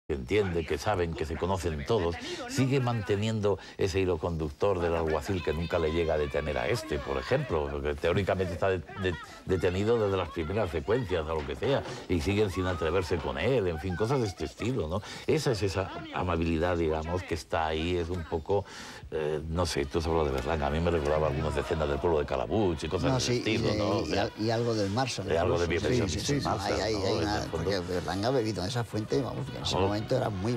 que entiende, que saben, que se conocen todos, sigue manteniendo ese hilo conductor del alguacil que nunca le llega a detener a este, por ejemplo, que teóricamente está detenido desde las primeras secuencias o lo que sea, y siguen sin atreverse con él, en fin, cosas de este estilo, ¿no? Esa es esa amabilidad, digamos, que está ahí, es un poco, no sé, tú has hablado de Berlanga, a mí me recordaba algunas escenas del pueblo de Calabuch y cosas de ese estilo, ¿no? O sea, y algo del Marshall. De algo de Bienvenido sí, Marshall, hay ¿no? una, porque Berlanga ha bebido en esa fuente, vamos, que en ese momento era muy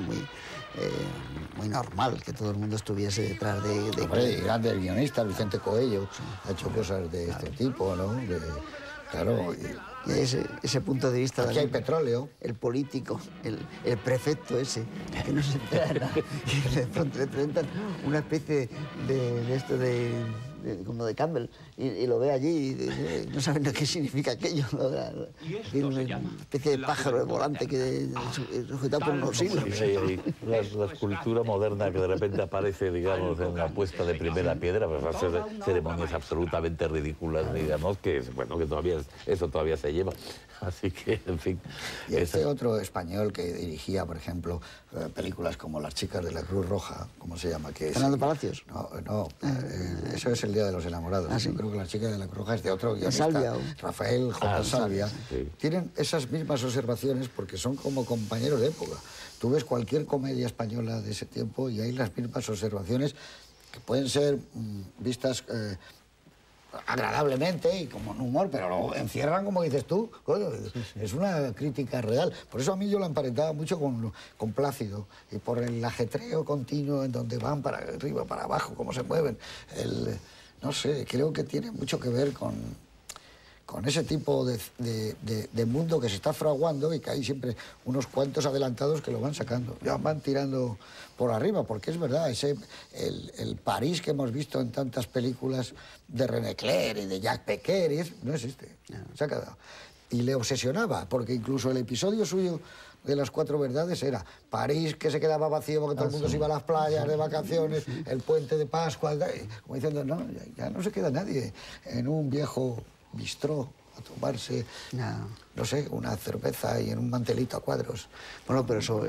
normal que todo el mundo estuviese detrás de Hombre, grandes guionistas, Vicente Coello ha hecho cosas de este tipo, ¿no? Claro. Y ese punto de vista... Aquí hay petróleo. El político, el prefecto ese, que no se entera nada, que de pronto le presentan una especie de esto como de Campbell, y lo ve allí y no saben qué significa aquello. Tiene una especie de pájaro volante que sujetado por unos hilos. La escultura moderna que de repente aparece, digamos, en la puesta de primera piedra, pues va a ser ceremonias absolutamente ridículas, digamos, que, bueno, que todavía eso todavía se lleva. Así que, en fin... Y este otro español que dirigía, por ejemplo, películas como Las chicas de la Cruz Roja, ¿cómo se llama? ¿Fernando Palacios? No, eso es El día de los enamorados. ¿Sí? Yo creo que Las chicas de la Cruz Roja es de otro guionista, Salvia. Rafael J. Salvia. Sí. Tienen esas mismas observaciones porque son como compañeros de época. Tú ves cualquier comedia española de ese tiempo y hay las mismas observaciones que pueden ser vistas... agradablemente y como un humor, pero lo encierran, como dices tú, coño, es una crítica real. Por eso a mí yo la emparentaba mucho con Plácido, y por el ajetreo continuo en donde van para arriba, para abajo, cómo se mueven. No sé, creo que tiene mucho que ver con ese tipo de mundo que se está fraguando y que hay siempre unos cuantos adelantados que lo van sacando, ya van tirando por arriba, porque es verdad, el París que hemos visto en tantas películas de René Clair y de Jacques Becker, no existe, se ha quedado. Y le obsesionaba, porque incluso el episodio suyo de Las Cuatro Verdades era París, que se quedaba vacío porque todo el mundo se iba a las playas de vacaciones, el puente de Pascua, como diciendo, no, ya no se queda nadie en un viejo bistró a tomarse, no sé, una cerveza y en un mantelito a cuadros. Bueno, pero eso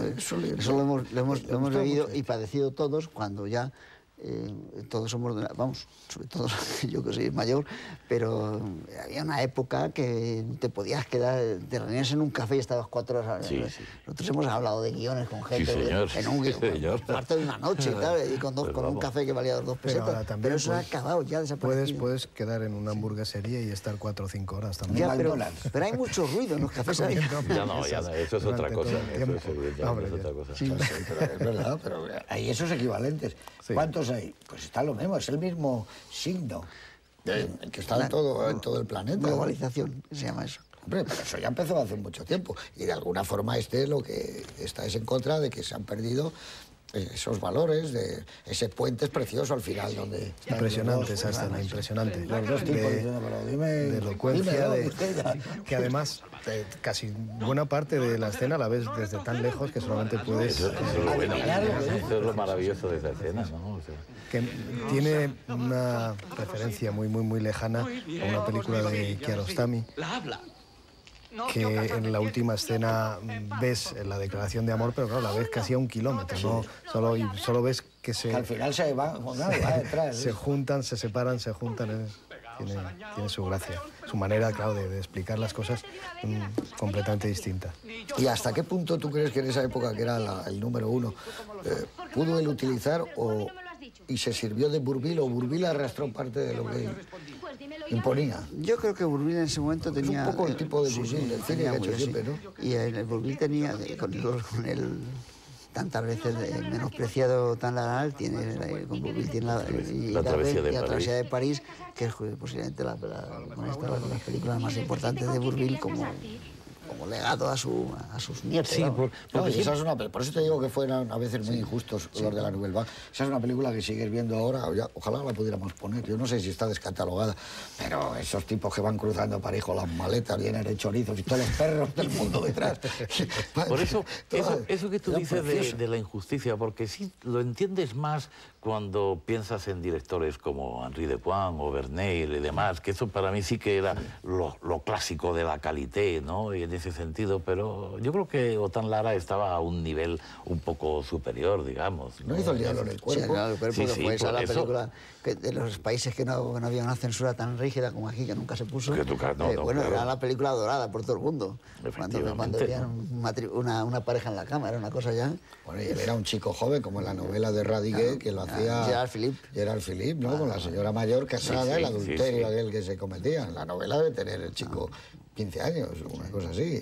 lo hemos vivido y padecido todos cuando ya todos somos, vamos, sobre todo yo que soy mayor, pero había una época que te podías quedar, te reunías en un café y estabas 4 horas. Sí. Nosotros hemos hablado de guiones con gente Sí, señor. parte de una noche, claro, y con un café que valía 2 pesetas, pero eso ha acabado, ya desaparecido. Puedes quedar en una hamburguesería y estar 4 o 5 horas también. Ya, pero hay mucho ruido en los cafés. Ya no, eso es otra cosa. Eso es otra cosa. Sí, pero es verdad, pero hay esos equivalentes. Sí. ¿Cuántos hay? Pues está lo mismo, es el mismo signo que está en todo el planeta. Globalización, se llama eso. Hombre, pero eso ya empezó hace mucho tiempo. Y de alguna forma lo que está es en contra de que se han perdido esos valores, de ese puente es precioso al final donde... Impresionante esa escena, impresionante. Los dos tipos diciendo, pero dime... De elocuencia, que además casi buena parte de la escena la ves desde tan lejos que solamente puedes... Eso es lo bueno, eso es lo maravilloso de esa escena, ¿no? O sea, que tiene una referencia muy lejana a una película de Kiarostami, que en la última escena ves la declaración de amor, pero claro, la ves casi a 1 kilómetro, ¿no? Solo ves que al final se va detrás. Se juntan, se separan, se juntan. Tiene su gracia, su manera, claro, de explicar las cosas completamente distinta. ¿Y hasta qué punto tú crees que en esa época, que era el número 1, pudo él utilizar y se sirvió de Bourvil, o Bourvil arrastró parte de lo que imponía? Yo creo que Bourvil en ese momento tenía... Es un poco el tipo de Bourvil, el cine que ha hecho siempre, ¿no? Y el Bourvil tenía, con el tantas veces menospreciado tan lateral, con Bourvil tiene la travesía de París, que es posiblemente una de las películas más importantes de Bourvil como legado a sus nietos. Sí, por eso te digo que fueran a veces muy injustos los de la Nouvelle Vague. Esa es una película que sigues viendo ahora, ojalá la pudiéramos poner. Yo no sé si está descatalogada, pero esos tipos que van cruzando París con las maletas llenas de chorizos y todos los perros del mundo detrás. Por eso que tú dices de la injusticia, porque sí lo entiendes más cuando piensas en directores como Henri Depoin o Verneuil y demás, que eso para mí sí que era lo clásico de la qualité, ¿no? Y en ese sentido, pero yo creo que Othán Lara estaba a un nivel un poco superior, digamos. ¿No hizo El diablo en el cuerpo? Sí, claro, el cuerpo, Sí, que sí, fue esa por la eso. película que de los países que no había una censura tan rígida como aquí, que nunca se puso. Que nunca- no, no, bueno, claro. era la película adorada por todo el mundo. Cuando Efectivamente. veían una pareja en la cama, era una cosa ya... Bueno, y él era un chico joven, como en la novela de Radiguet, que lo hacía... Gerard Philippe. Gerard Philippe, ¿no? Con la señora mayor casada, Sí, sí, el adulterio sí, sí. aquel que se cometía. En la novela debe tener el chico 15 años, una cosa así.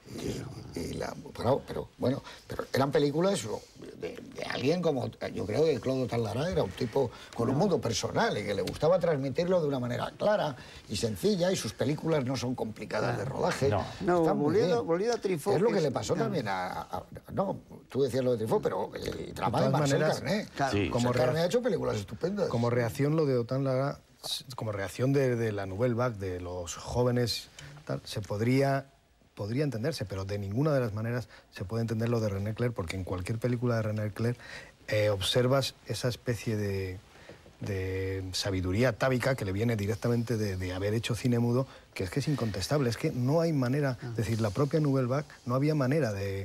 Pero eran películas de alguien como... Yo creo que Claude Othán Lara era un tipo con un mundo personal y que le gustaba transmitirlo de una manera clara y sencilla, y sus películas no son complicadas de rodaje. No, Están muy bien. volviendo a Truffaut, Es lo que que le es- pasó también no, tú decías lo de Truffaut, pero el drama De de todas Marcel maneras, Carné. claro, Sí. Como Carné ha hecho películas estupendas. Como reacción, lo de Othán Lara, como reacción de la Nouvelle Vague, de los jóvenes, tal, podría entenderse, pero de ninguna de las maneras se puede entender lo de René Clair, porque en cualquier película de René Clair observas esa especie de sabiduría atávica que le viene directamente de haber hecho cine mudo, que es incontestable, es que no hay manera, es decir, la propia Nouvelle Vague no había manera de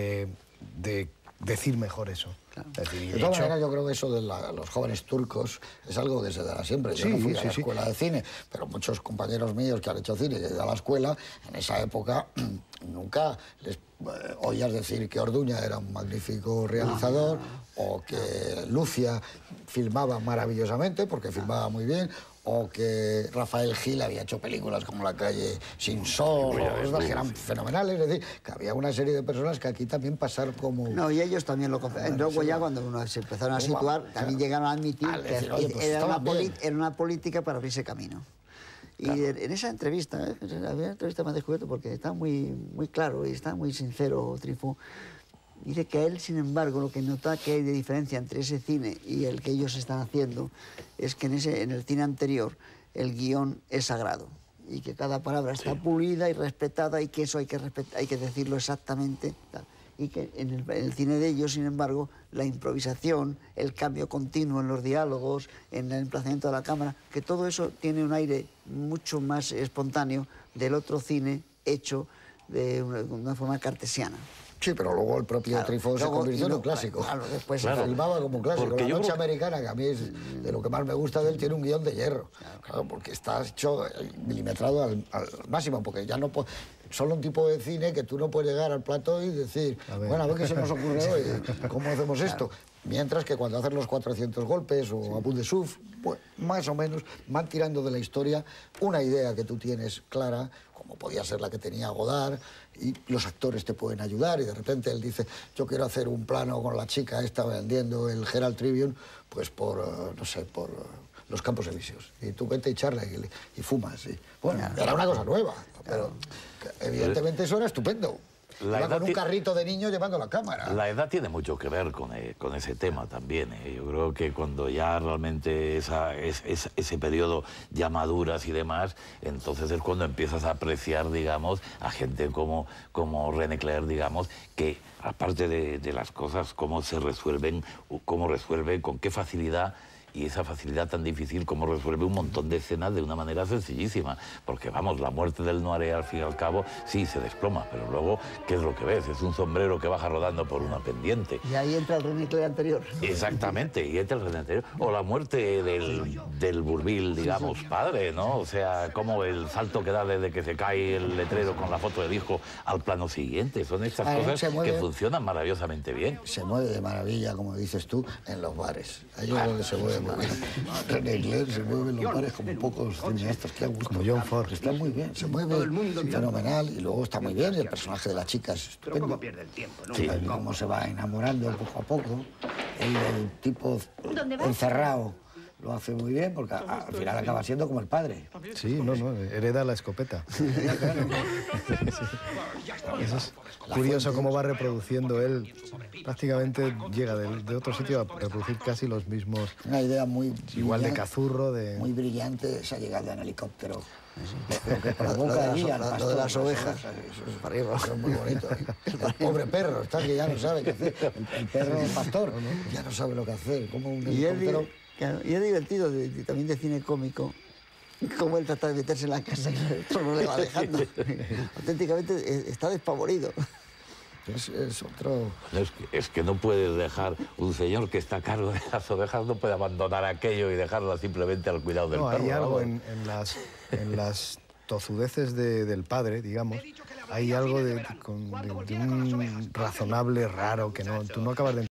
decir mejor eso. Es decir, y De de todas hecho, maneras, yo creo que eso de los jóvenes turcos es algo que se dará siempre. Yo no fui a la escuela de cine, pero muchos compañeros míos que han hecho cine y que han ido a la escuela, en esa época nunca les oías decir que Orduña era un magnífico realizador o que Lucia filmaba maravillosamente, porque filmaba muy bien, o que Rafael Gil había hecho películas como La calle sin sol, o cosas que eran fenomenales. Es decir, que había una serie de personas que aquí también pasaron como... No, y ellos también lo confesaron. Luego ya cuando se empezaron a situar, también llegaron a admitir Al que decir, oye, pues era estaban bien. una política para abrirse camino. Y en esa entrevista, la entrevista me ha descubierto porque está muy claro y está muy sincero Truffaut. Dice que a él, sin embargo, lo que nota que hay de diferencia entre ese cine y el que ellos están haciendo es que en el cine anterior el guión es sagrado y que cada palabra está pulida y respetada y que eso hay que decirlo exactamente. Tal. Y que en el cine de ellos, sin embargo, la improvisación, el cambio continuo en los diálogos, en el emplazamiento de la cámara, que todo eso tiene un aire mucho más espontáneo del otro cine hecho de una forma cartesiana. Sí, pero luego el propio Truffaut se convirtió en un clásico. Claro, después se filmaba como un clásico. Porque La yo noche creo que- americana, que a mí es de lo que más me gusta de él, tiene un guión de hierro. Claro, porque está hecho milimetrado al máximo, porque ya no solo un tipo de cine que tú no puedes llegar al plató y decir, bueno, a ver qué se nos ocurre hoy, cómo hacemos esto. Mientras que cuando hacen los 400 golpes o a bout de souffle, pues más o menos van tirando de la historia una idea que tú tienes clara, como podía ser la que tenía Godard, y los actores te pueden ayudar, y de repente él dice, yo quiero hacer un plano con la chica esta vendiendo el Herald Tribune, pues por, no sé, por los Campos Elíseos. Y tú vete y charla y fumas. Y, bueno, era una cosa nueva, pero evidentemente eso era estupendo. La Iba edad con un carrito de niño llevando la cámara. La edad tiene mucho que ver con ese tema también. Yo creo que cuando ya realmente ese periodo ya maduras y demás, entonces es cuando empiezas a apreciar, digamos, a gente como René Clair, digamos, que aparte de las cosas, cómo se resuelven, cómo resuelve, con qué facilidad, y esa facilidad tan difícil como resuelve un montón de escenas de una manera sencillísima. Porque, vamos, la muerte del Noiré, al fin y al cabo, sí, se desploma, pero luego, ¿qué es lo que ves? Es un sombrero que baja rodando por una pendiente. Y ahí entra el René Clair anterior. Exactamente, y entra el René anterior. O la muerte del Bourvil, digamos, padre, ¿no? O sea, como el salto que da desde que se cae el letrero con la foto del hijo al plano siguiente. Son estas cosas que funcionan maravillosamente bien. Se mueve de maravilla, como dices tú, en los bares. Ahí es donde se mueve muy bien. René Clair se mueve en los bares como pocos cineastas que han gustado. Como John Ford. Está muy bien, se mueve fenomenal y luego está muy bien y el personaje de la chica es estupendo. ¿Cómo pierde el tiempo, no? Sí, y cómo se va enamorando poco a poco. El tipo encerrado lo hace muy bien porque al final acaba siendo como el padre. Sí, no, hereda la escopeta. Eso es curioso cómo va reproduciendo él. Prácticamente llega de otro sitio a reproducir casi los mismos. Una idea muy Igual de brillante, Cazurro, muy brillante esa llegada en helicóptero. Lo que por la boca Lo de guía al las- pastor, lo de las ovejas. Eso es muy bonito. El pobre perro, está que ya no sabe qué hacer. El perro pastor ya no sabe lo que hacer. Como un Y helicóptero. es divertido también de cine cómico cómo él trata de meterse en la casa y el otro no le va dejando. Auténticamente está despavorido. Es otro... Es que no puedes dejar, un señor que está a cargo de las ovejas no puede abandonar aquello y dejarlo simplemente al cuidado del no, perro. hay algo en las tozudeces del padre, digamos, hay algo de un razonable raro que tú no acabas de